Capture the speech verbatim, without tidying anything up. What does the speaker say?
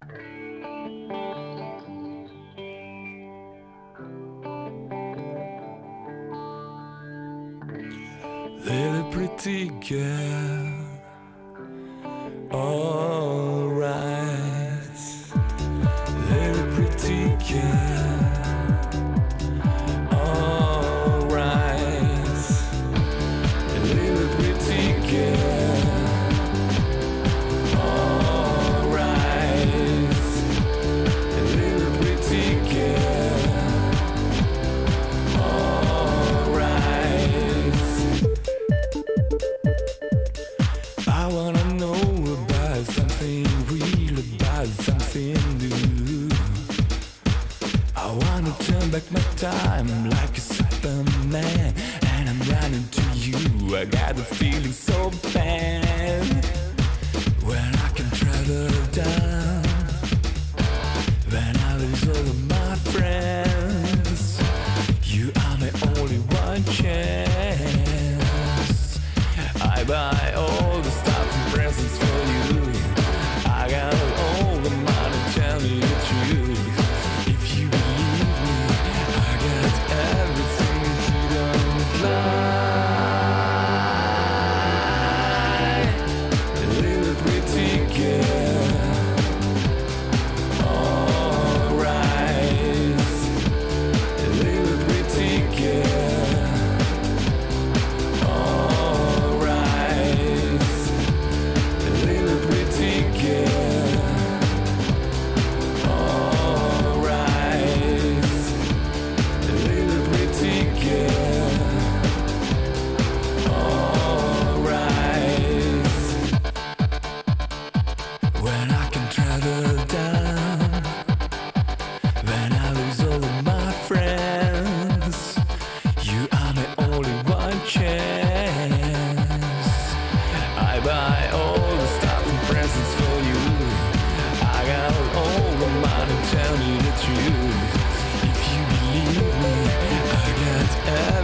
Little pretty girl, alright. Little pretty girl, alright. Little pretty girl, alright. Little pretty girl, alright. I wanna know about something real, about something new. I wanna turn back my time like a Superman, and I'm running to you. I got a feeling so bad when I can travel down, when I lose all of my friends. You are my only one chance. I buy all the stuff and presents for you. I got all the money, tell me the truth. If you believe me, I got everything you don't like. A little pretty girl, alright. A little pretty girl, alright. A little pretty girl, alright. A little pretty girl, alright. When I can travel down, when I lose all of my friends, you are my only one chance. I buy all the stuff and presents for you. I got all the money, tell me the truth. If you believe me, I got everything